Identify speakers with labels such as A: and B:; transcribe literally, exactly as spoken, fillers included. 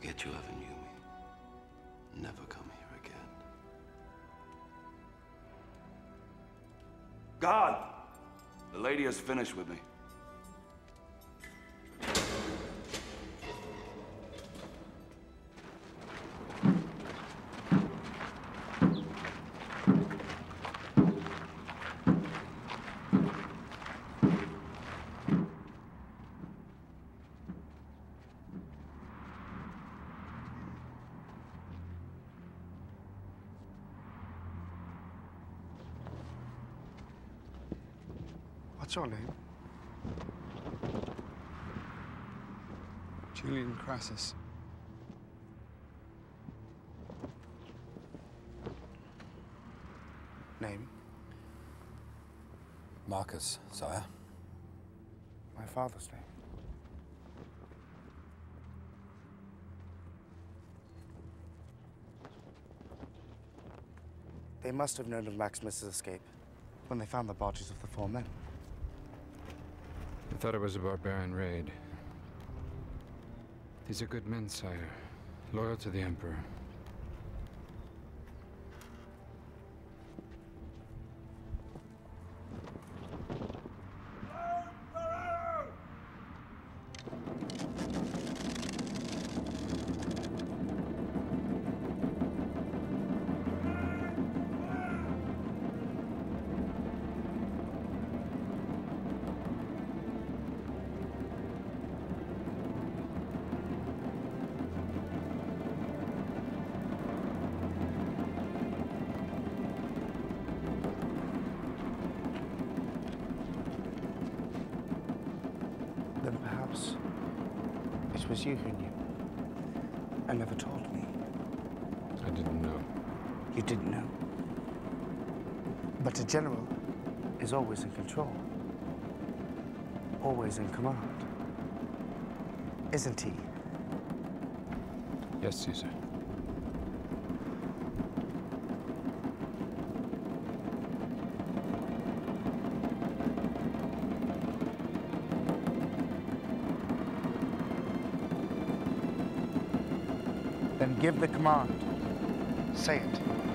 A: Forget you ever knew me. Never come here again.
B: God! The lady has finished with me.
C: What's your name? Julian Crassus. Name?
D: Marcus, sire.
C: My father's name. They must have known of Maximus's escape when they found the bodies of the four men.
E: I thought it was a barbarian raid. These are good men, sire. Loyal to the Emperor.
C: Then perhaps it was you who knew and never told me.
E: I didn't know.
C: You didn't know. But a general is always in control. Always in command. Isn't he?
E: Yes, Caesar.
C: Then give the command. Say it.